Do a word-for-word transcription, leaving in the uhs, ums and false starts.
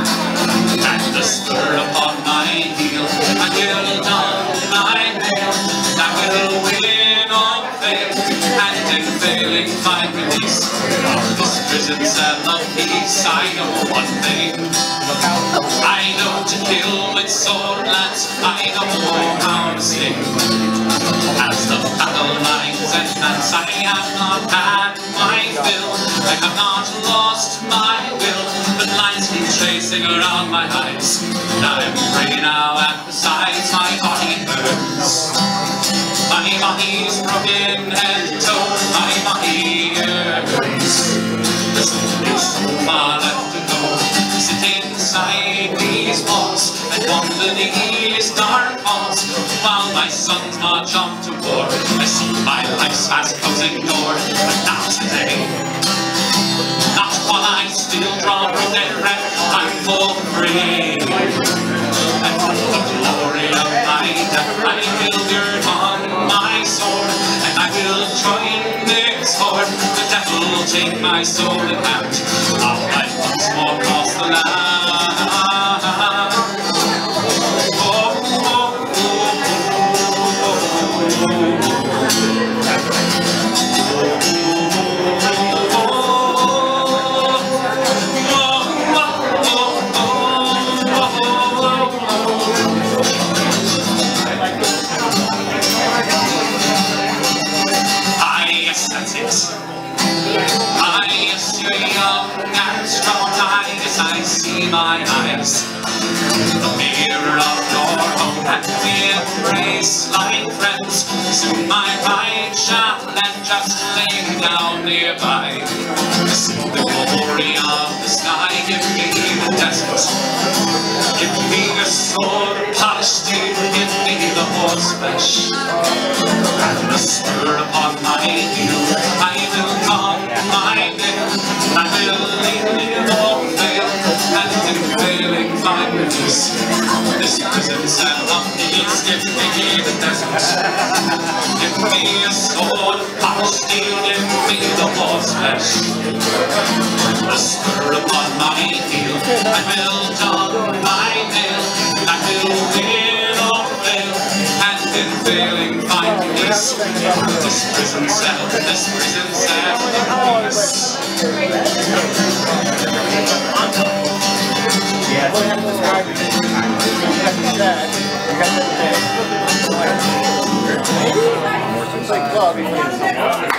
And the spur upon my heel, I will don my mail, I will win or fail, and in failing find release from this prison cell of peace. I know one thing, I know to kill with sword lance, I know how to sing. As the battle lines advance, I have not had my fill, I have not lost my will, but lines keep chasing around my eyes, and I'm free now at the sides. My body hurts, my body's broken head to toe, my body hurts. There's only so far left to go, sit inside these walls and wander these dark halls, while my sons march off to war. I see my life's fast closing door, but not today. Not while I still draw from their breath, I'm for free. And for the glory of my death, I will gird on my sword, and I will join this horde. The devil will take my soul in hand, I'll light once more across the land. Oh, oh, oh, I see my eyes, the mirror of your home, and we embrace like friends. Soon my right shall end, just lay down nearby. See the glory of the sky, give me the desert, give me a sword of polished steel, give me the horseflesh, and the spur upon my heel. I will come my nail, I will live or fail, and in failing find release. This prison cell of peace, give me the desert, give me a sword of polished steel, give me the horseflesh, the spur upon my heel. I will don my nail, I will win or fail, and in failing find release. This prison cell, this prison cell of peace. Yeah.